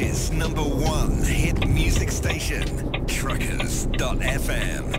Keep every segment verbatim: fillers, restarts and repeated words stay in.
Irish's number one hit music station, truckers dot f m.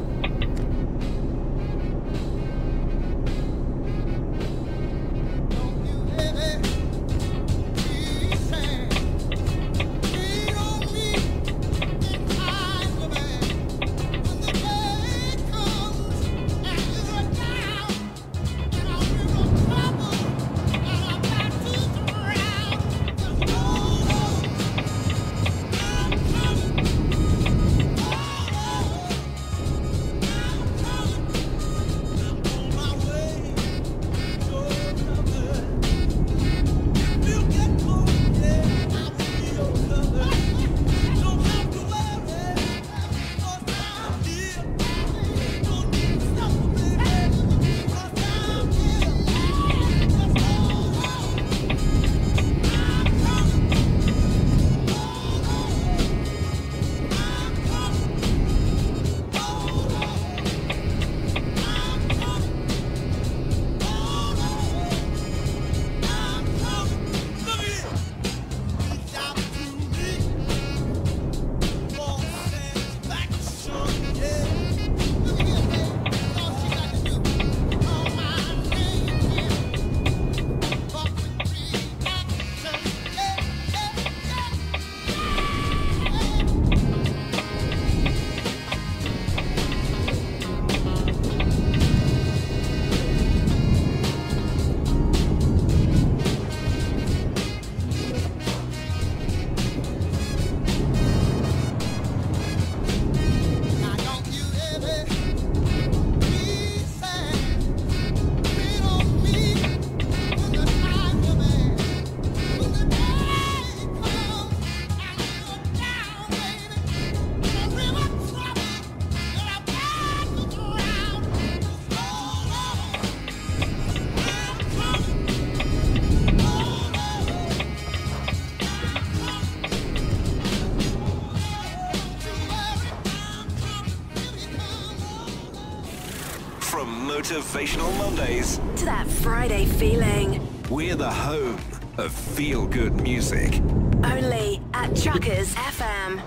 Motivational Mondays to that Friday feeling. We're the home of feel-good music. Only at Truckers F M.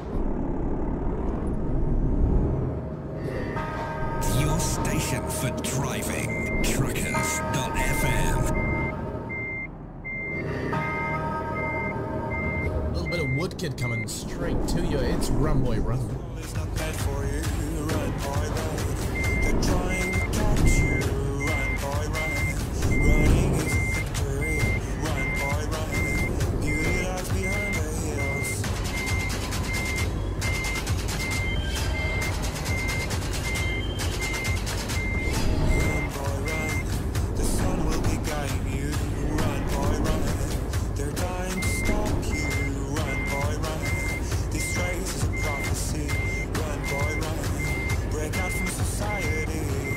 Your station for driving. truckers dot f m. A little bit of Woodkid coming straight to you. It's Run Boy Run. It's not bad for you. Run, boy, run. They're trying to catch you. Run, boy, run. Running is a victory. Run, boy, run. Beauty lies behind the hills. Run, boy, run. The sun will be guiding you. Run, boy, run. They're dying to stop you. Run, boy, run. This race is a prophecy. Run, boy, run. Break out from society.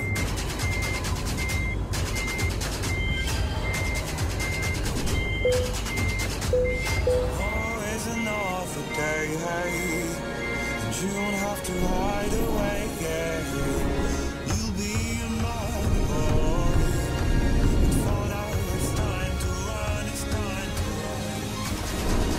Oh, it's another day, hey. And you don't have to hide away, yeah. You'll be a mother boy. And for now it's time to run, it's time to run.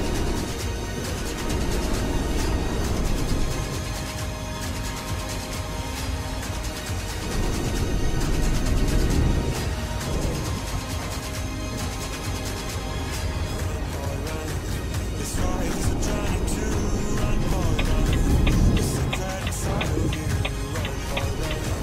This life is a journey to run, boy, run. The secret inside of you, run, boy, run.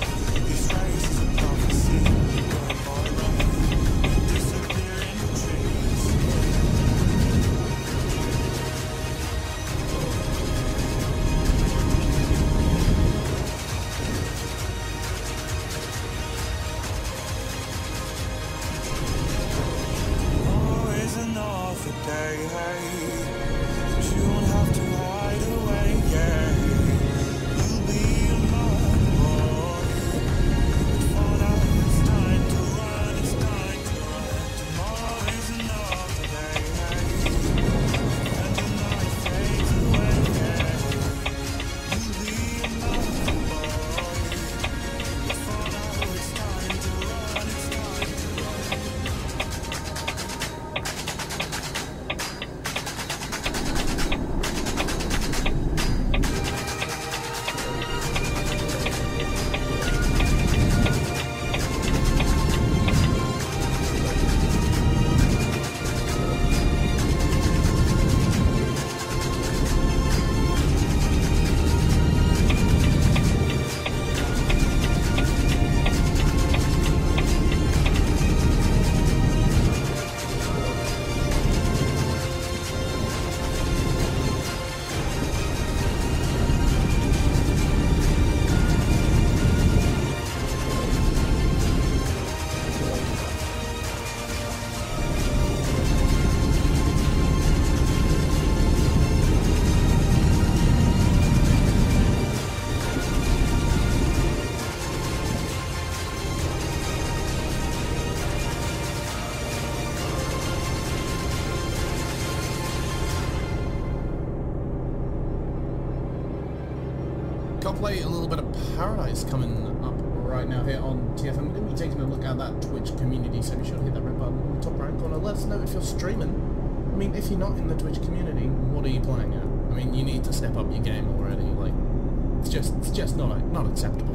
Got to play a little bit of Paradise coming up right now here on T F M. We're going to be taking a look at that Twitch community, so be sure to hit that red button in the top right corner. Let us know if you're streaming. I mean, if you're not in the Twitch community, what are you playing at? I mean, you need to step up your game already. Like, it's just, it's just not, not acceptable.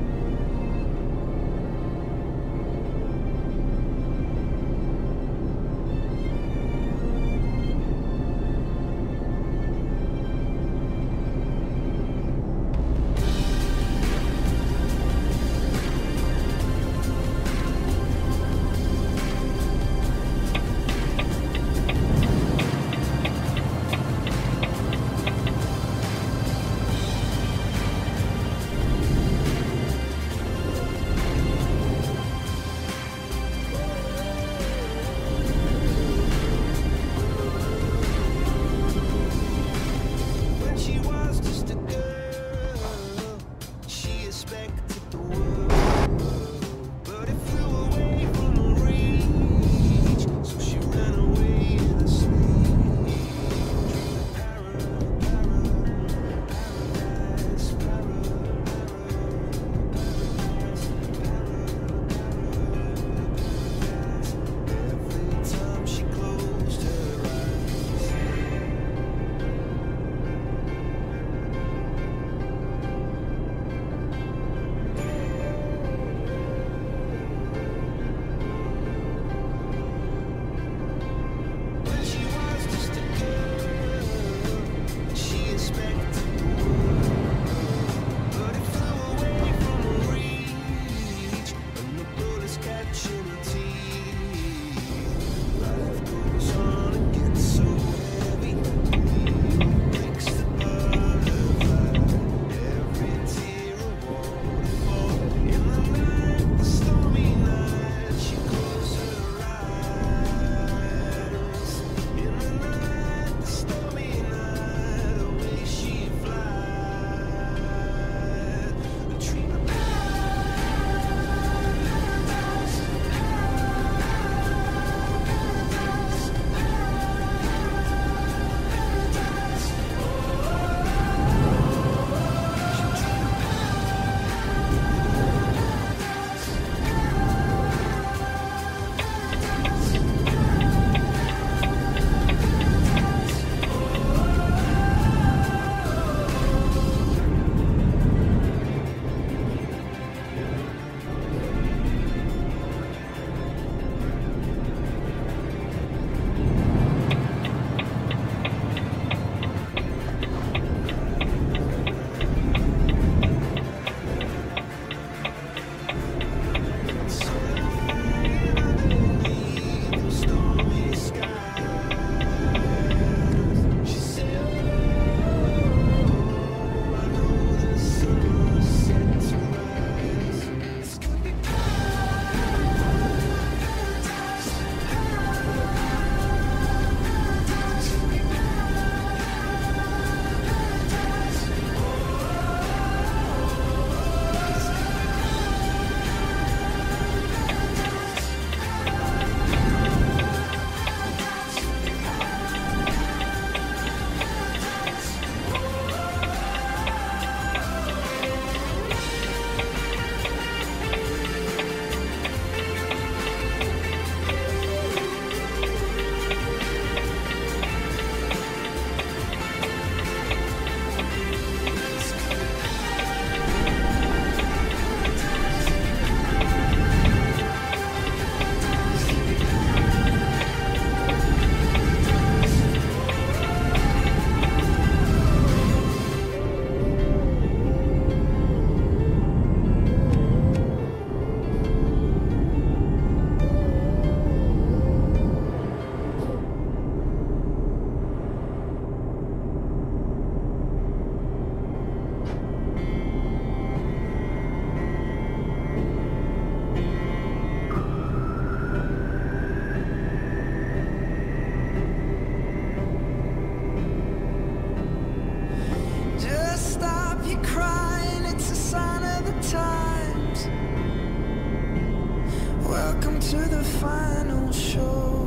to the final show.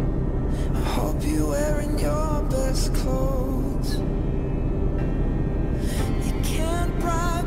I hope you're wearing your best clothes. You can't bribe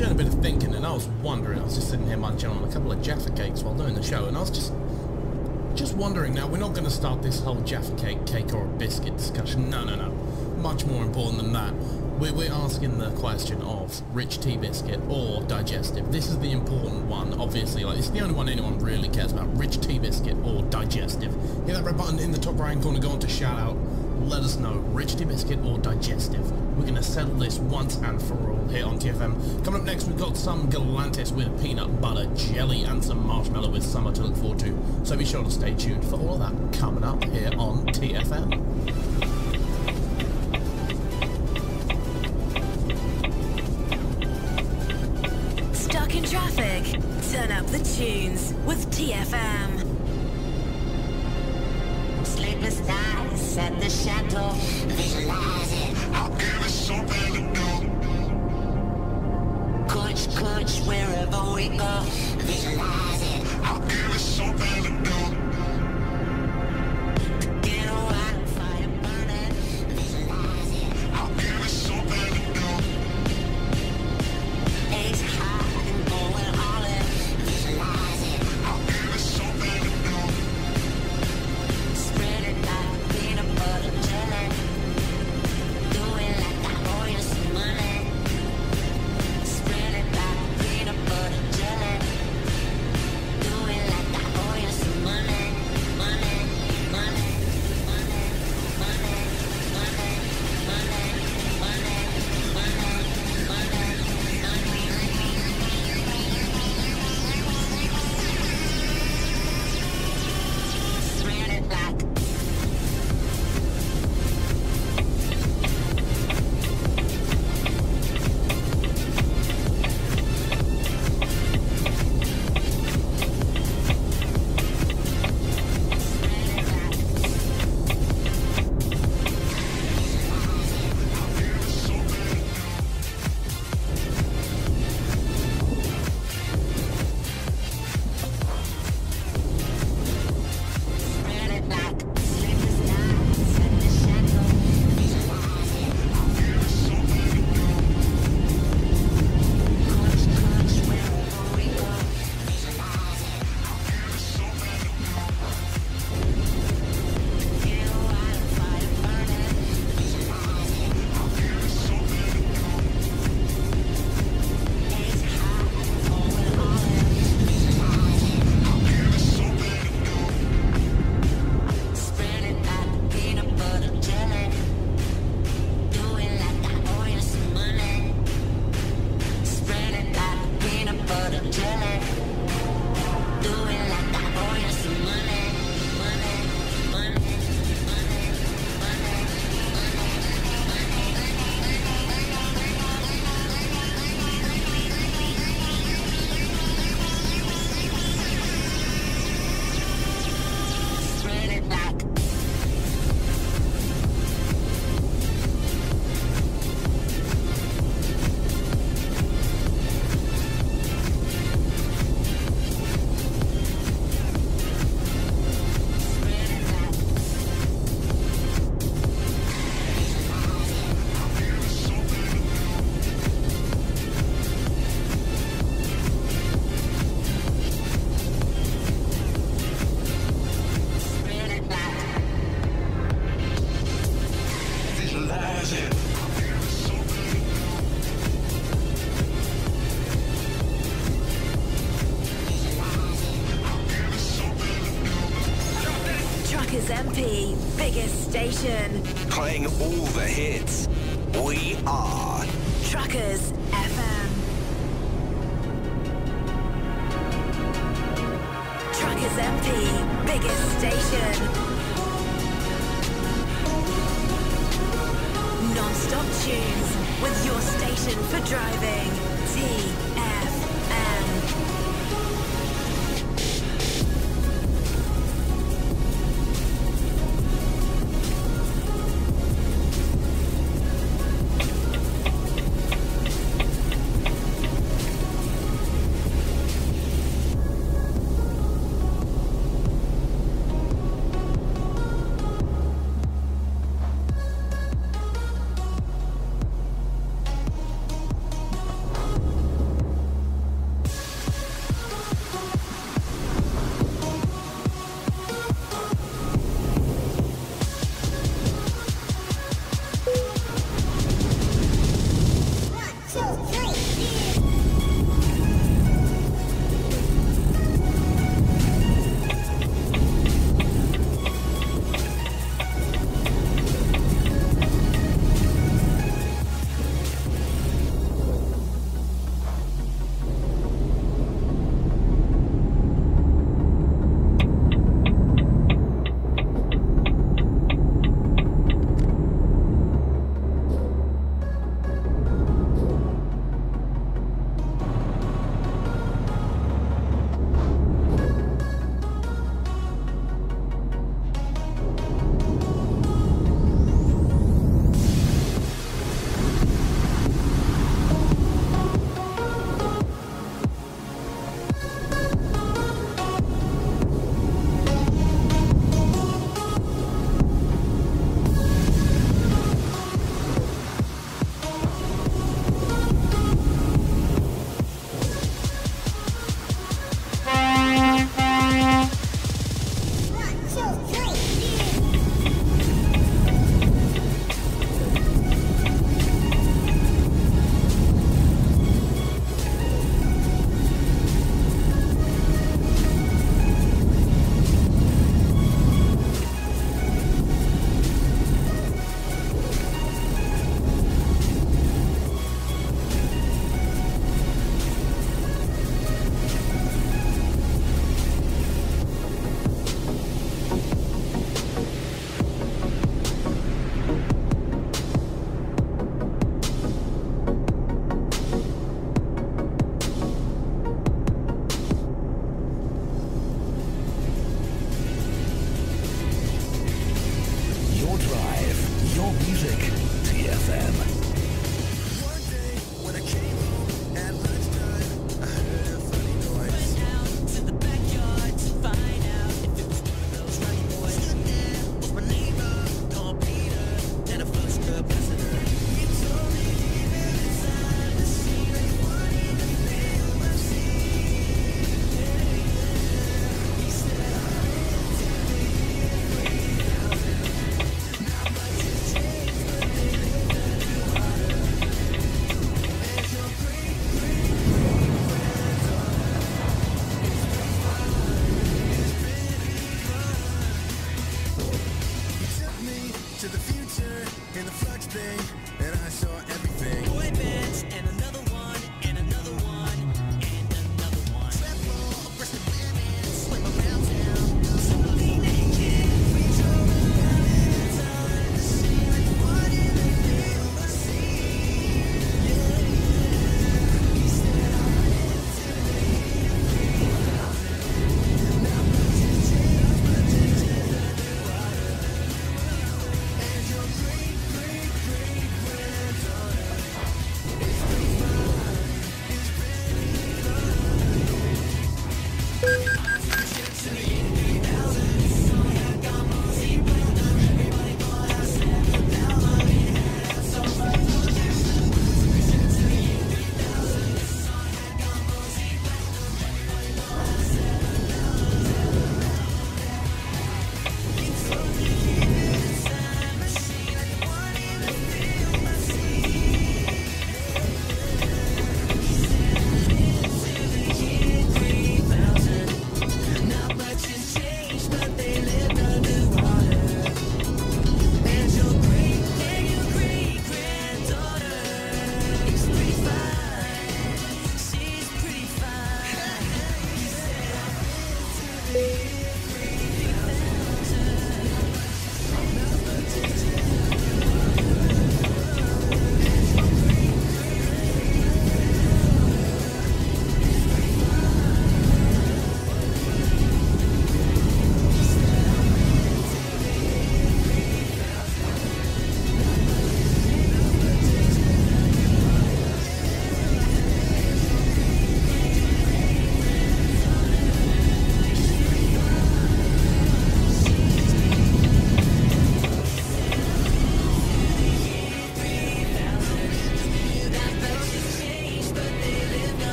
doing a bit of thinking, and I was wondering, I was just sitting here munching on a couple of Jaffa cakes while doing the show, and I was just just wondering, now we're not going to start this whole Jaffa cake, cake or a biscuit discussion, no, no, no, much more important than that. We're, we're asking the question of rich tea biscuit or digestive. This is the important one, obviously, like, it's the only one anyone really cares about, rich tea biscuit or digestive. Hit that red button in the top right hand corner, go on to shout out, let us know, rich tea biscuit or digestive. We're going to settle this once and for all here on T F M. Coming up next, we've got some Galantis with peanut butter jelly and some marshmallow with summer to look forward to. So be sure to stay tuned for all of that coming up here on T F M. Stuck in traffic? Turn up the tunes with T F M. Sleepless nights at the chateau, visualize it, I'll give it something to do. Coach, coach, wherever we go, visualize it, I'll give it something to do. Get a wildfire burning, visualize it, I'll give it something to do. Ace high and going all in, visualize it, I'll give it something to do. Spread it like peanut butter jelly. Do it like I owe you some money. Spread it like peanut butter jelly. Do it like I owe you some money. Money, money, money, money, money, money, money, money, money. Spread it like Truckers M P, biggest station. Playing all the hits. We are Truckers F M. Truckers M P, biggest station. Non-stop tunes with your station for driving. T F M.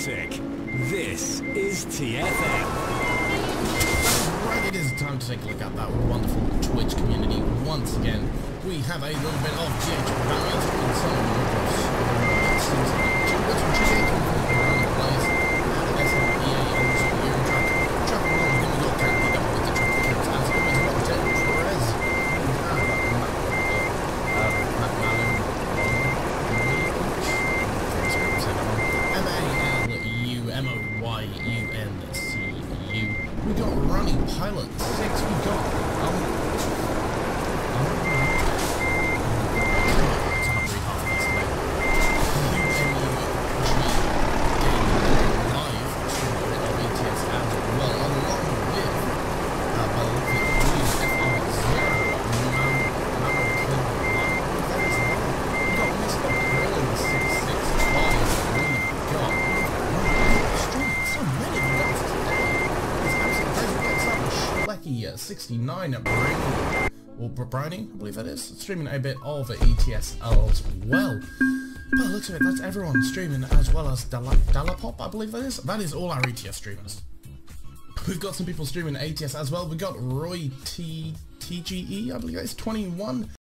music. This is T F M. Right, it is time to take a look at that wonderful Twitch community once again. We have a little bit of G H Paramount and some Micros. It seems like G H coming from around the place. And S M E A on the Euro track. Track along, then we got Candy up with the traffic counts. As always, we've got Ted Perez. We have Matt, uh, Matt Malin. M A L U M O Y U N C U. We got Running Pilot six. We got um. um it's on a brief half of this today. U M U G Game Live streaming on B T S as well, along with uh, Malefic Green F R zero. Mammo Kill Live. That is one. We got Mister Krillin six six five. We got streaming so many of you guys today. It's absolutely crazy. We got some Schlecky sixty-nine at Brownie, or Brownie, I believe that is, streaming a bit of E T S L as well. But looks of it, that's everyone streaming, as well as Dalla Dallapop, I believe that is. That is all our E T S streamers. We've got some people streaming A T S as well. We've got Roy T T G E, I believe that is twenty-one.